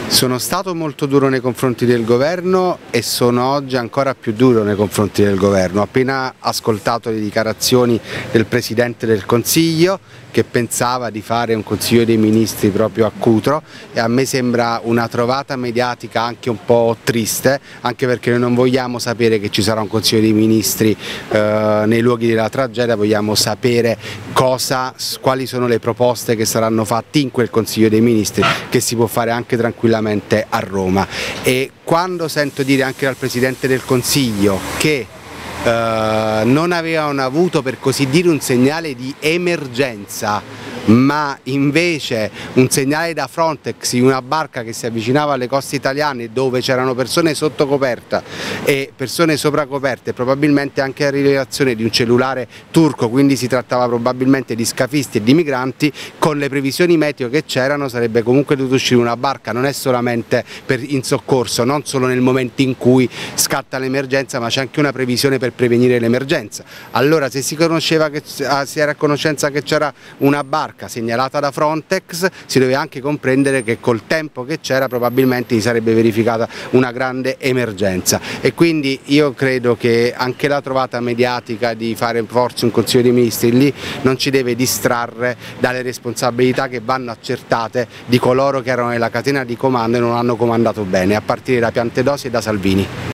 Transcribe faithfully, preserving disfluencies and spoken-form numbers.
Sono stato molto duro nei confronti del governo e sono oggi ancora più duro nei confronti del governo. Ho appena ascoltato le dichiarazioni del Presidente del Consiglio che pensava di fare un Consiglio dei Ministri proprio a Cutro, e a me sembra una trovata mediatica anche un po' triste, anche perché noi non vogliamo sapere che ci sarà un Consiglio dei Ministri eh, nei luoghi della tragedia, vogliamo sapere cosa, quali sono le proposte che saranno fatte in quel Consiglio dei Ministri, che si può fare anche tranquillamente a Roma. E quando sento dire anche dal Presidente del Consiglio che Uh, non avevano avuto, per così dire, un segnale di emergenza, ma invece un segnale da Frontex di una barca che si avvicinava alle coste italiane dove c'erano persone sotto coperta e persone sopra coperte, probabilmente anche la rilevazione di un cellulare turco, quindi si trattava probabilmente di scafisti e di migranti. Con le previsioni meteo che c'erano sarebbe comunque dovuto uscire una barca, non è solamente per, in soccorso, non solo nel momento in cui scatta l'emergenza, ma c'è anche una previsione per prevenire l'emergenza. Allora, se si conosceva che si era a conoscenza che c'era una barca segnalata da Frontex, si doveva anche comprendere che col tempo che c'era probabilmente si sarebbe verificata una grande emergenza, e quindi io credo che anche la trovata mediatica di fare forse un Consiglio dei Ministri lì non ci deve distrarre dalle responsabilità che vanno accertate di coloro che erano nella catena di comando e non hanno comandato bene, a partire da Piantedosi e da Salvini.